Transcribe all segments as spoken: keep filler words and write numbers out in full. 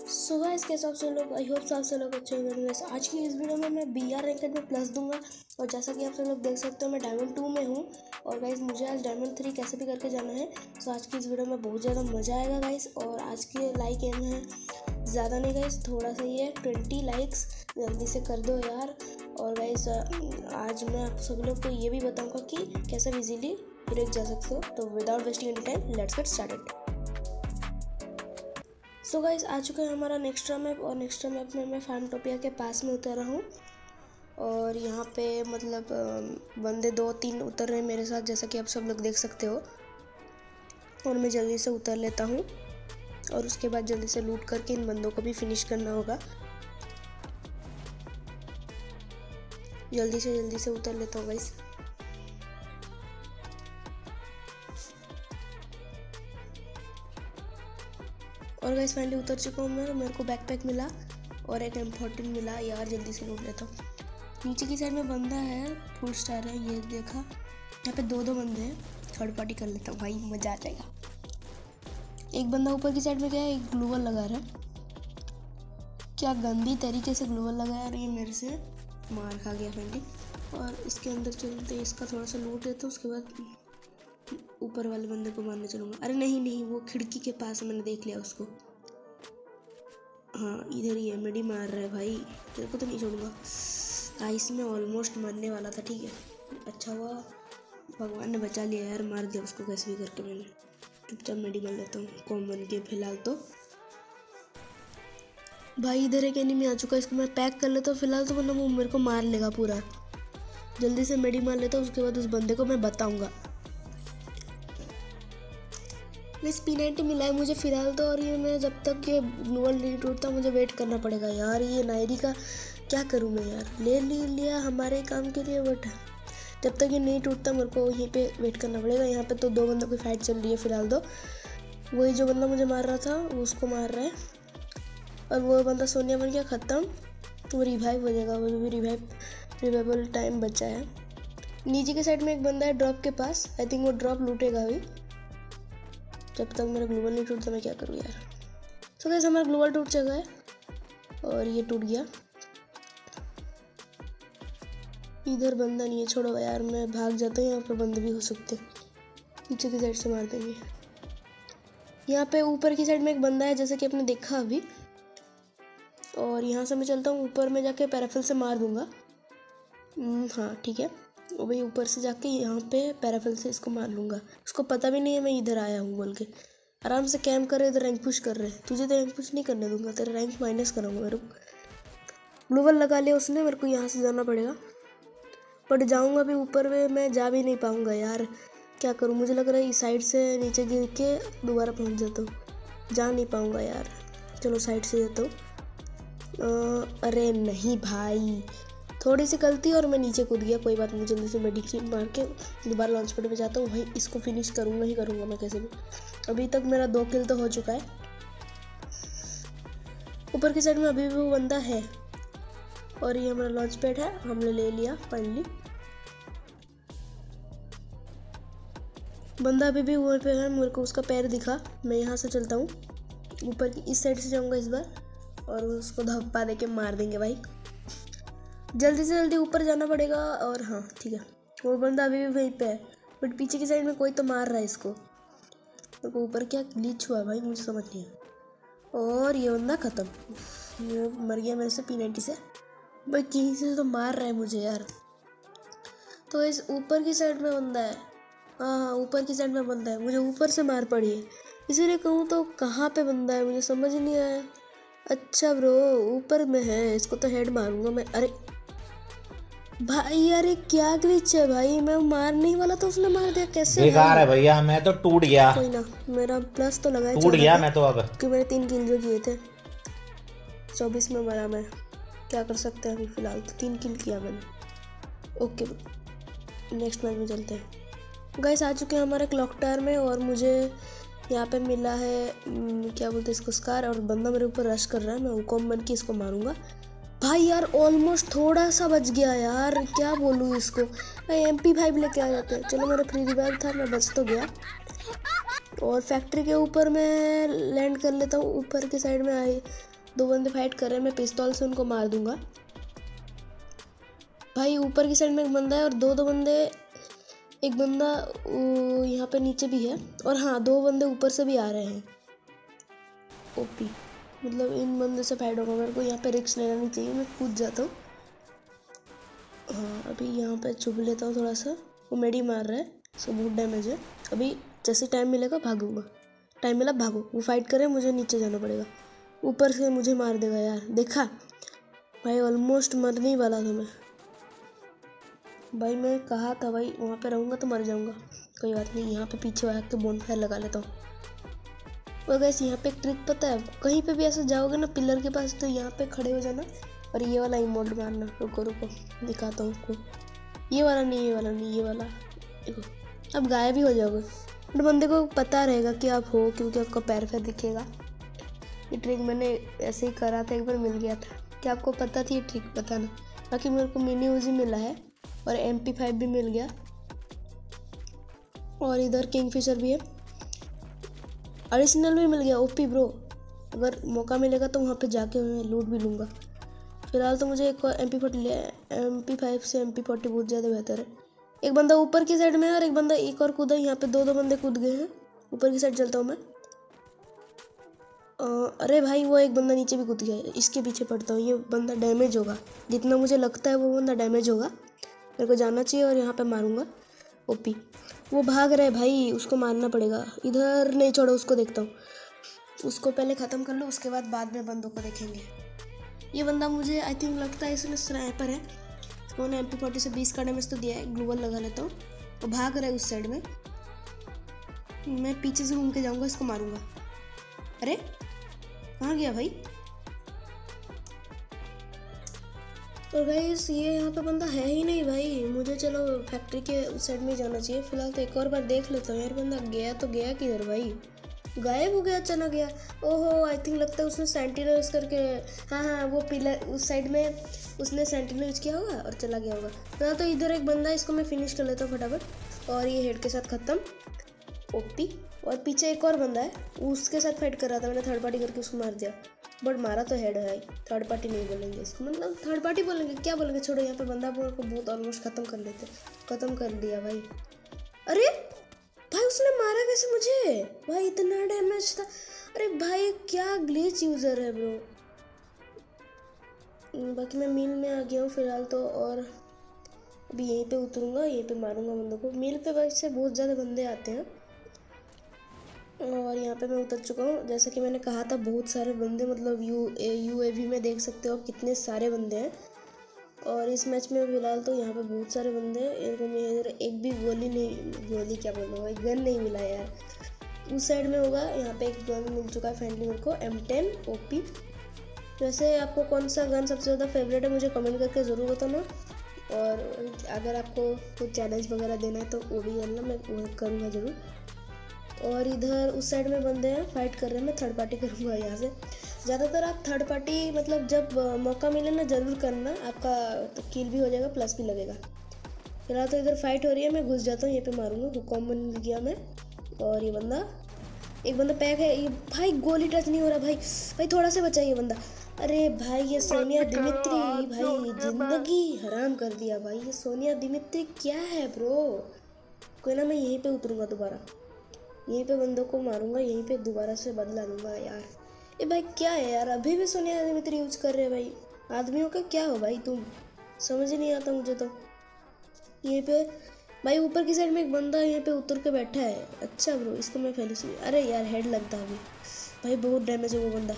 So guys कैसे आप सब लोग, आई होप आप सब लोग अच्छे होंगे। आज की इस वीडियो में मैं बी आर रैंकेड में प्लस दूंगा और जैसा कि आप सब लोग देख सकते हो मैं डायमंड टू में हूँ और गाइस मुझे आज डायमंड थ्री कैसे भी करके जाना है। सो आज की इस वीडियो में बहुत ज़्यादा मज़ा आएगा गाइस। और आज की लाइक एम है ज़्यादा नहीं गाइस, थोड़ा सा ही है, ट्वेंटी लाइक्स जल्दी से कर दो यार। और गाइस आज मैं आप सब लोग को ये भी बताऊँगा कि कैसे इजीली ब्रेक जा सकते हो। तो without wasting any time let's get started. So guys आ चुका है हमारा नेक्स्ट्रा मैप और नेक्स्ट्रा मैप में मैं फार्मटोपिया के पास में उतर रहा हूँ और यहाँ पे मतलब बंदे दो तीन उतर रहे हैं मेरे साथ, जैसा कि आप सब लोग देख सकते हो। और मैं जल्दी से उतर लेता हूँ और उसके बाद जल्दी से लूट करके इन बंदों को भी फिनिश करना होगा। जल्दी से जल्दी से उतर लेता हूँ गाइस। और गाइस फाइनली उतर चुका हूँ मैं। मेरे को बैकपैक मिला और एक एम फोर्टीन मिला यार, जल्दी से लूट लेता हूँ। नीचे की साइड में बंदा है, फुल स्टार है, ये देखा। यहाँ पे दो दो बंदे हैं, थर्ड पार्टी कर लेता हूँ भाई, मज़ा आ जाएगा। एक बंदा ऊपर की साइड में गया है, एक ग्लूवल लगा रहा है। क्या गंदी तरीके से ग्लूवल लगाया और ये मेरे से मार खा गया फ्रेंडी। और इसके अंदर चलते इसका थोड़ा सा लूट लेता हूँ, उसके बाद ऊपर वाले बंदे को मारने चलूँगा। अरे नहीं नहीं, वो खिड़की के पास मैंने देख लिया उसको। हाँ इधर ही है, मेडी मार रहा है भाई, तेरे को तो नहीं छोड़ूंगा। आइस में ऑलमोस्ट मरने वाला था, ठीक है, अच्छा हुआ भगवान ने बचा लिया यार, मार दिया उसको कैसे भी करके। मैंने चुपचाप मेडी मार लेता हूँ कॉमन के फिलहाल तो। भाई इधर एक एनिमी आ चुका है, इसको मैं पैक कर लेता हूँ फिलहाल तो, वरना वो मेरे को मार लेगा पूरा। जल्दी से मेडी मार लेता हूँ, उसके बाद उस बंदे को मैं बताऊँगा। इस पी नाइन्टी मिला है मुझे फिलहाल तो, और ये मैं जब तक ये ग्लूवल नहीं टूटता मुझे वेट करना पड़ेगा यार। ये नायरी का क्या करूँ मैं यार, ले ली लिया हमारे काम के लिए, बट जब तक ये नहीं टूटता मेरे को यहीं पे वेट करना पड़ेगा। यहाँ पे तो दो बंदों की फाइट चल रही है फिलहाल तो। वही जो बंदा मुझे मार रहा था वो उसको मार रहा है और वो बंदा सोनिया बन गया ख़त्म। वो रिवाइव हो जाएगा, वो भी रिवाइव रिवाइवल टाइम बचा है। नीचे के साइड में एक बंदा है ड्रॉप के पास, आई थिंक वो ड्रॉप लूटेगा अभी। जब तक मेरा ग्लूवल नहीं टूटता मैं क्या करूँ यार। सो गाइस हमारा ग्लूवल टूट चुका है और ये टूट गया। इधर बंदा नहीं है, छोड़ो यार, मैं भाग जाता हूँ, यहाँ पर बंदे भी हो सकते, पीछे की साइड से मार देंगे। यहाँ पे ऊपर की साइड में एक बंदा है जैसे कि आपने देखा अभी, और यहाँ से मैं चलता हूँ ऊपर में जाके पैराफिल से मार दूंगा। हाँ ठीक है, वो भाई ऊपर से जाके यहाँ पे पैराफिल से इसको मार लूँगा। उसको पता भी नहीं है मैं इधर आया हूँ बोल के, आराम से कैम्प कर रहे, इधर रैंक पुश कर रहे हैं। तुझे तो रैंक पुश नहीं करने दूंगा, तेरा रैंक माइनस कराऊंगा। मेरे को ग्लूवल लगा लिया उसने, मेरे को यहाँ से जाना पड़ेगा, बट जाऊँगा भी ऊपर में मैं जा भी नहीं पाऊँगा यार, क्या करूँ। मुझे लग रहा है इस साइड से नीचे गिर के दोबारा पहुँच जाता हूँ, जा नहीं पाऊँगा यार। चलो साइड से जाता हूँ। अरे नहीं भाई, थोड़ी सी गलती और मैं नीचे कूद गया, कोई बात नहीं। जल्दी से मेडिकेट मार के दोबारा लॉन्च पैड पे जाता हूँ, वहीं इसको फिनिश करूँगा ही करूँगा मैं कैसे भी। अभी तक मेरा दो किल तो हो चुका है। ऊपर की साइड में अभी भी वो बंदा है और ये हमारा लॉन्च पैड है, हमने ले लिया फाइनली। बंदा अभी भी वहीं पे है, मेरे को उसका पैर दिखा। मैं यहाँ से चलता हूँ, ऊपर की इस साइड से जाऊँगा इस बार और उसको धप्पा दे के मार देंगे भाई। जल्दी से जल्दी ऊपर जाना पड़ेगा। और हाँ ठीक है, वो बंदा अभी भी वहीं पे है, बट पीछे की साइड में कोई तो मार रहा है इसको। मेरे को ऊपर क्या ग्लिच हुआ भाई मुझे समझ नहीं आया। और ये बंदा ख़त्म, ये मर गया मेरे से पी नाइन्टी से। भाई कहीं से तो मार रहा है मुझे यार। तो इस ऊपर की साइड में बंदा है, हाँ हाँ ऊपर की साइड में बंदा है, मुझे ऊपर से मार पड़ी है, इसीलिए कहूँ तो कहाँ पे बंदा है मुझे समझ नहीं आया। अच्छा ब्रो ऊपर में है, इसको तो हेड मारूंगा मैं। अरे भाई यार ये क्या ग्लिच है भाई, मैं मारने ही वाला तो उसने मार दिया, कैसे बेकार है भैया, मैं तो टूट गया। कोई ना, मेरा प्लस तो लगा है, टूट गया मैं तो अब, क्योंकि मैंने तीन किल जो किए थे, चौबीस में मरा मैं, क्या कर सकते हैं अभी फिलहाल तो तीन किल किया मैंने। ओके नेक्स्ट मैच में चलते हैं। गाइस आ चुके हैं हमारे क्लॉक टावर में और मुझे यहाँ पे मिला है क्या बोलते हैं इसको, स्कार, और बंदा मेरे ऊपर रश कर रहा है, मैं हुकम बन के इसको मारूंगा। भाई यार ऑलमोस्ट थोड़ा सा बच गया यार, क्या बोलूँ इसको। भाई एम पी फाइव लेके आ जाते हैं, चलो मेरा फ्री रिवाइव था, मैं बच तो गया। और फैक्ट्री के ऊपर मैं लैंड कर लेता हूँ, ऊपर की साइड में आई दो बंदे फाइट कर रहे हैं, मैं पिस्तौल से उनको मार दूंगा। भाई ऊपर की साइड में एक बंदा है और दो दो बंदे, एक बंदा यहाँ पे नीचे भी है और हाँ दो बंदे ऊपर से भी आ रहे हैं। ओपी, मतलब इन बंदे से फाइट होगा, मेरे को यहाँ पे रिस्क लेना नहीं चाहिए, मैं कूद जाता हूँ। हाँ अभी यहाँ पे चुभ लेता हूँ थोड़ा सा, वो मेडी मार रहा है, सो बहुत डैमेज है। अभी जैसे टाइम मिलेगा भागूंगा, टाइम मिला भागो, वो फाइट करे, मुझे नीचे जाना पड़ेगा, ऊपर से मुझे मार देगा यार। देखा भाई, ऑलमोस्ट मरने ही वाला था मैं भाई, मैं कहा था भाई वहाँ पे रहूँगा तो मर जाऊँगा, कोई बात नहीं। यहाँ पे पीछे आके के बोनफायर लगा लेता हूँ। और गैस यहाँ पे एक ट्रिक पता है, कहीं पे भी ऐसे जाओगे ना पिलर के पास, तो यहाँ पे खड़े हो जाना और ये वाला इमोट मारना। रुको रुको दिखाता हूँ आपको, ये वाला नहीं, ये वाला नहीं, ये वाला देखो, अब गायब भी हो जाओगे, बट बंदे को पता रहेगा कि आप हो, क्योंकि आपका पैर पैर दिखेगा। ये ट्रिक मैंने ऐसे ही करा था, एक बार मिल गया था। क्या आपको पता थी ये ट्रिक? पता ना। बाकी मेरे को मिनी यूजी मिला है और एम पी फाइव भी मिल गया, और इधर किंगफिशर भी है, एडिशनल भी मिल गया। ओपी ब्रो, अगर मौका मिलेगा तो वहाँ पे जाके मैं लूट भी लूँगा। फिलहाल तो मुझे एक और एम पी फोर्टी लिया है, एम पी फाइव से एम पी फोर्टी बहुत ज़्यादा बेहतर है। एक बंदा ऊपर की साइड में है और एक बंदा एक और कूदा, यहाँ पे दो दो बंदे कूद गए हैं। ऊपर की साइड चलता हूँ मैं। आ, अरे भाई वो एक बंदा नीचे भी कूद गया है, इसके पीछे पड़ता हूँ। ये बंदा डैमेज होगा, जितना मुझे लगता है वो बंदा डैमेज होगा, मेरे को जाना चाहिए और यहाँ पे मारूंगा। ओपी, वो भाग रहा है भाई, उसको मारना पड़ेगा। इधर नहीं छोड़ो, उसको देखता हूँ, उसको पहले ख़त्म कर लो, उसके बाद बाद में बंदों को देखेंगे। ये बंदा मुझे आई थिंक लगता है इसमें स्नाइपर है, उन्होंने एम पी फोर्टी से बीस का डैमेज तो दिया है। ग्लूवल लगा लेता हूँ, वो भाग रहा है उस साइड में, मैं पीछे से घूम के जाऊँगा, इसको मारूंगा। अरे कहाँ गया भाई? और गाइस ये यहाँ पे बंदा है ही नहीं भाई, मुझे चलो फैक्ट्री के उस साइड में जाना चाहिए। फिलहाल तो एक और बार देख लेता हूँ यार, बंदा गया तो गया किधर भाई? गायब हो गया, अचानक गया। ओहो, आई थिंक लगता है उसने सेंटिनल यूज़ करके, हाँ हाँ वो पिलर उस साइड में उसने सेंटिनल यूज़ किया होगा और चला गया होगा। फिलहाल तो इधर एक बंदा है, इसको मैं फिनिश कर लेता हूँ फटाफट, और ये हेड के साथ ख़त्म। ओपी, और पीछे एक और बंदा है, उसके साथ फाइट कर रहा था, मैंने थर्ड पार्टी करके उसको मार दिया, बट मारा तो हेड है। थर्ड पार्टी नहीं बोलेंगे इसको, मतलब थर्ड पार्टी बोलेंगे, क्या बोलेंगे, छोड़ो। यहाँ पे बंदा को बहुत ऑलमोस्ट ख़त्म कर लेते, ख़त्म कर दिया भाई। अरे भाई उसने मारा कैसे मुझे भाई, इतना डैमेज था। अरे भाई क्या ग्लिच यूज़र है ब्रो। बाकी मैं मील में आ गया हूँ फिलहाल तो, और अभी यहीं पे उतरूँगा, यहीं पे मारूंगा बंदों को। मील पे वैसे बहुत ज़्यादा बंदे आते हैं, और यहाँ पे मैं उतर चुका हूँ। जैसे कि मैंने कहा था बहुत सारे बंदे, मतलब यू यू ए वी में देख सकते हो आप कितने सारे बंदे हैं। और इस मैच में फिलहाल तो यहाँ पे बहुत सारे बंदे हैं। इनको मैं इधर एक भी गोली नहीं, गोली क्या बोल रहा हूँ, गन नहीं मिला यार। उस साइड में होगा, यहाँ पे एक गन मिल चुका है फाइनली मेरे को, एम टेन ओ पी। वैसे आपको कौन सा गन सबसे ज़्यादा फेवरेट है मुझे कमेंट करके ज़रूर बताना, और अगर आपको कुछ चैलेंज वगैरह देना है तो वो भी करना, मैं वो करूँगा ज़रूर। और इधर उस साइड में बंदे हैं फाइट कर रहे हैं, मैं थर्ड पार्टी करूँगा यहाँ से। ज़्यादातर आप थर्ड पार्टी मतलब जब मौका मिले ना ज़रूर करना, आपका तो किल भी हो जाएगा प्लस भी लगेगा। फिलहाल तो इधर फाइट हो रही है, मैं घुस जाता हूँ, यहीं पे मारूंगा। हुकॉम मिल गया मैं, और ये बंदा, एक बंदा पैक है। ये भाई गोली टच नहीं हो रहा भाई, भाई थोड़ा सा बचा ये बंदा। अरे भाई ये सोनिया दिमित्री भाई जिंदगी हराम कर दिया भाई, ये सोनिया दिमित्री क्या है ब्रो। कोई ना, मैं यहीं पे उतरूँगा दोबारा, यहीं पे बंदों को मारूंगा, यहीं पे दोबारा से बदला लूँगा यार। ये भाई क्या है यार, अभी भी सोनिया दिमित्री यूज कर रहे हैं भाई। आदमियों का क्या हो भाई तुम, समझ ही नहीं आता मुझे तो। यहीं पे भाई ऊपर की साइड में एक बंदा यहाँ पे उतर के बैठा है। अच्छा ब्रो, इसको मैं पहले से, अरे यार हेड लगता अभी भाई, बहुत डैमेज है वो बंदा।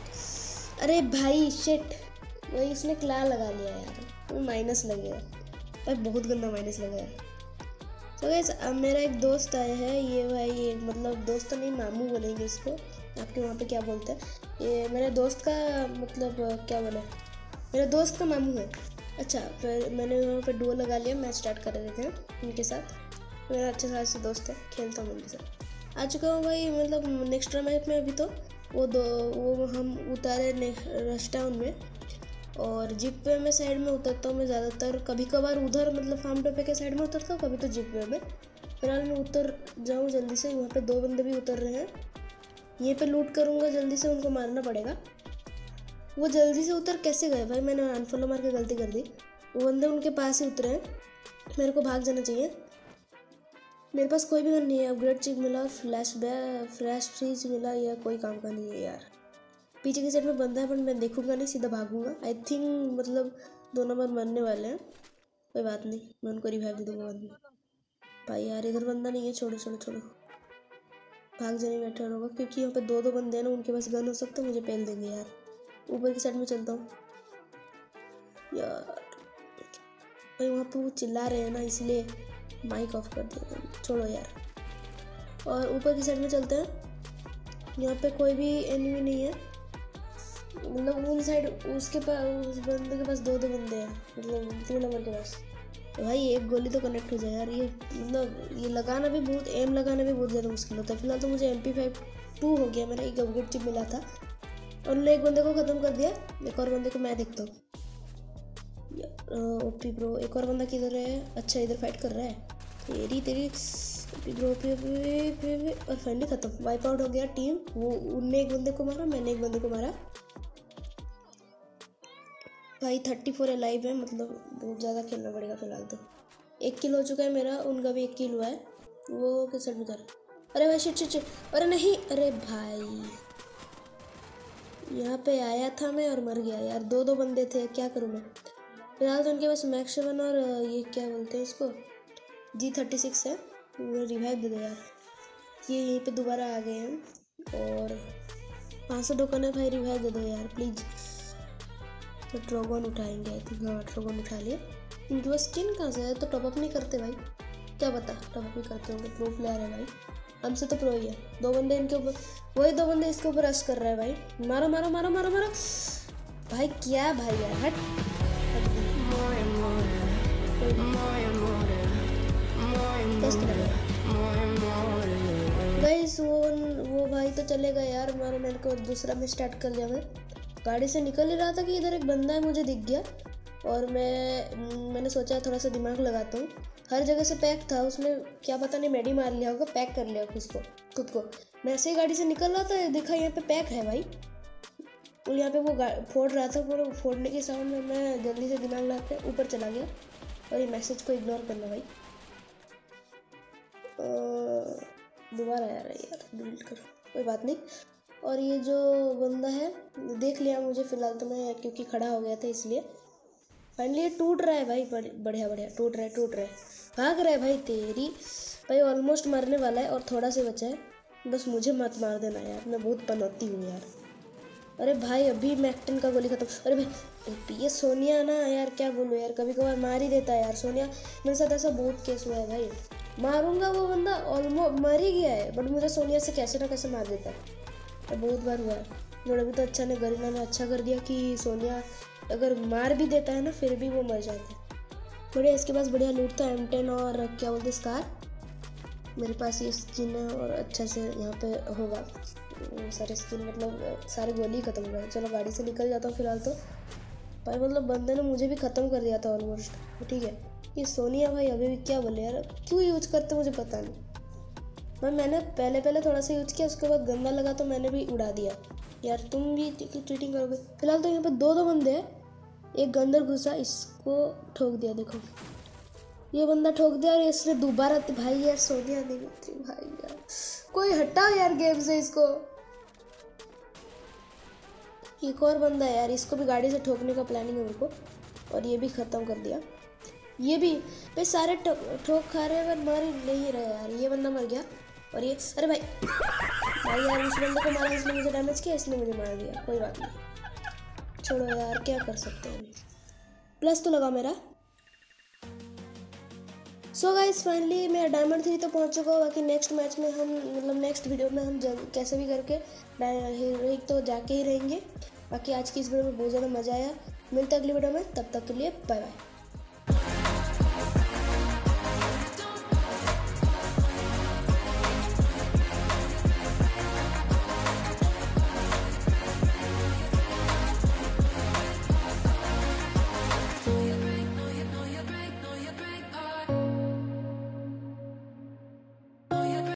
अरे भाई शिट, वही उसने क्ला लगा लिया यार, वो माइनस लगेगा भाई, बहुत गंदा माइनस लगा यार। तो गाइस अब मेरा एक दोस्त आया है, ये भाई ये मतलब दोस्त नहीं, मामू बोलेंगे इसको, आपके वहाँ पे क्या बोलते हैं। ये मेरे दोस्त का मतलब क्या बोले, मेरे दोस्त का मामू है। अच्छा, फिर मैंने वहाँ पे डुओ लगा लिया, मैच स्टार्ट कर रहे थे उनके साथ। मेरा अच्छे खासे दोस्त है, खेलता हूँ उनके साथ। आ चुका हूँ भाई, मतलब नेक्स्ट मैच में। अभी तो वो दो वो हम उतारे रश टाउन में, और जिप पे मैं साइड में उतरता हूँ मैं ज़्यादातर, कभी कभार उधर मतलब फार्म टोपे के साइड में उतरता हूँ, कभी तो जिप पे में। फिलहाल मैं उतर जाऊँ जल्दी से, वहाँ पे दो बंदे भी उतर रहे हैं, यहीं पे लूट करूँगा जल्दी से, उनको मारना पड़ेगा। वो जल्दी से उतर कैसे गए भाई? मैंने अनफॉलो मार के गलती कर दी। वो बंदे उनके पास ही उतरे हैं, मेरे को भाग जाना चाहिए। मेरे पास कोई भी गन नहीं है। अपग्रेड चिप मिला, फ्लैश बै फ्लैश फ्रीज मिला, या कोई काम का नहीं है यार। पीछे की साइड में बंदा है, पर मैं देखूंगा नहीं, सीधा भागूंगा। आई थिंक मतलब दो नंबर मरने वाले हैं। कोई बात नहीं, मैं उनको रिवाइव दे दूंगा बाद में। भाई यार इधर बंदा नहीं है, छोड़ो छोड़ो छोड़ो, भाग जाने में टर्न होगा, क्योंकि यहाँ पे दो दो बंदे हैं ना, उनके पास गन हो सकता है, मुझे पेल देंगे यार। ऊपर की साइड में चलता हूँ यार। भाई वहाँ पे वो चिल्ला रहे हैं ना, इसलिए माइक ऑफ कर दिया, छोड़ो यार। और ऊपर की साइड में चलते हैं। यहाँ पे कोई भी एनिमी नहीं है, मतलब उन साइड उसके पास, उस बंदे के पास दो दो बंदे हैं, मतलब तीन नंबर के पास। तो भाई एक गोली तो कनेक्ट हो जाए यार। ये मतलब ये लगाना भी बहुत, एम लगाना भी बहुत ज़्यादा मुश्किल होता है। फिलहाल तो मुझे एम पी फाइव टू हो गया, मैंने एक अपग्रेड चिप मिला था और उन्होंने एक बंदे को ख़त्म कर दिया। एक और बंदे को मैं देखता हूँ। ओपी ब्रो, एक और बंदा किधर है? अच्छा इधर फाइट कर रहा है। तेरी तेरी ओपी ब्रो, पे पे पे पे और फाइनली ख़त्म, वाइप आउट हो गया टीम। वो उनने एक बंदे को मारा, मैंने एक बंदे को मारा। भाई थर्टी फोर लाइव है, मतलब बहुत ज़्यादा खेलना पड़ेगा फिलहाल तो। एक किल हो चुका है मेरा, उनका भी एक किल हुआ है। वो किस साइड में कर? अरे भाई शिट शिट शिट, अरे नहीं, अरे भाई यहाँ पे आया था मैं और मर गया यार। दो दो बंदे थे, क्या करूँ मैं? फिलहाल तो उनके पास मैक्स सेवन और ये क्या बोलते हैं इसको, जी थर्टी सिक्स है। वो रिवाइव दे दो यार। ये यहीं पे दोबारा आ गए हैं और पाँच सौ टोकन है भाई, रिवाइव दे दो यार प्लीज़। तो ड्रैगन उठाएंगे आई थिंक। हाँ ड्रैगन उठा लिया। इनके पास स्किन कहाँ से है? तो टॉपअप नहीं करते भाई, क्या पता टॉपअप नहीं करते होंगे। प्रो प्लेयर है भाई, हमसे तो प्रो ही है। दो बंदे इनके ऊपर, वही दो बंदे इसके ऊपर रश कर रहे हैं भाई। मारो मारो मारो मारो मारो भाई, क्या भाई यार, हट गाइस। वो वो भाई तो चले गए यार, मारो। मेरे को दूसरा में स्टार्ट कर लिया। मैं गाड़ी से निकल ही रहा था कि इधर एक बंदा है, मुझे दिख गया और मैं मैंने सोचा थोड़ा सा दिमाग लगाता हूँ। हर जगह से पैक था, उसने क्या पता नहीं मेडी मार लिया होगा, पैक कर लिया उसको खुद को। मैं ऐसे ही गाड़ी से निकल रहा था, देखा यहाँ पे पैक है भाई। और यहाँ पे वो फोड़ रहा था, वो फोड़ने के साउंड में मैं जल्दी से दिमाग लगा के ऊपर चला गया। और ये मैसेज को इग्नोर करना भाई। दोबारा आ रहा है यार, डिलीट करो, कोई बात नहीं। और ये जो बंदा है देख लिया मुझे फिलहाल तो, मैं क्योंकि खड़ा हो गया था इसलिए। फाइनली ये टूट रहा है भाई, बढ़िया बढ़िया टूट रहा है टूट रहा है भाग रहा है भाई। तेरी भाई ऑलमोस्ट मरने वाला है और थोड़ा से बचा है, बस मुझे मत मार देना यार, मैं बहुत पनौती हूँ यार। अरे भाई अभी मैक्टन का गोली खत्म। अरे भाई ये सोनिया ना यार, क्या बोलूँ यार, कभी कभार मार ही देता है यार सोनिया। मेरे साथ ऐसा बहुत केस हुआ है भाई, मारूंगा वो बंदा ऑलमोस्ट मर ही गया है, बट मुझे सोनिया से कैसे ना कैसे मार देता है। तो बहुत बार हुआ है। और अभी तो अच्छा ने गरिना ने अच्छा कर दिया कि सोनिया अगर मार भी देता है ना फिर भी वो मर जाते हैं। बढ़िया, इसके पास बढ़िया लूट था, एम टेन और क्या बोलते स्कार। मेरे पास ये स्किन है और अच्छा से यहाँ पे होगा सारे स्किन, मतलब सारे गोली ख़त्म हो गए। चलो गाड़ी से निकल जाता हूँ फिलहाल तो। भाई मतलब बंदे ने मुझे भी ख़त्म कर दिया था ऑलमोस्ट। ठीक है, ये सोनिया भाई अभी भी क्या बोले यार, क्यों यूज करते मुझे पता नहीं भाई। मैंने पहले पहले थोड़ा सा यूज किया, उसके बाद गंदा लगा तो मैंने भी उड़ा दिया यार। तुम भी चीटिंग करोगे। फिलहाल तो यहाँ पे दो दो बंदे हैं, एक अंदर घुसा, इसको ठोक दिया। देखो ये बंदा ठोक दिया और इसने दोबारा, भाई यार सोनिया नहीं मिलती भाई यार, कोई हटाओ यार गेम से इसको। एक और बंदा है यार, इसको भी गाड़ी से ठोकने का प्लानिंग है मेरे को, और ये भी ख़त्म कर दिया। ये भी भाई सारे ठोक खा रहे हैं पर मर नहीं रहे यार। ये बंदा मर गया और ये, अरे भाई भाई यार उस बंदे को मारा, इसने मुझे डैमेज किया, इसने मुझे मार दिया। कोई बात नहीं, छोड़ो यार, क्या कर सकते हैं अभी। प्लस तो लगा मेरा। सो गाइस फाइनली मैं डायमंड थ्री तो पहुंच चुका हूँ। बाकी नेक्स्ट मैच में हम, मतलब नेक्स्ट वीडियो में हम जब कैसे भी करके हीरोइक तो जाके ही रहेंगे। बाकी आज की इस वीडियो में बहुत ज़्यादा मज़ा आया। मिलते हैं अगली वीडियो में, तब तक के लिए बाय बाय।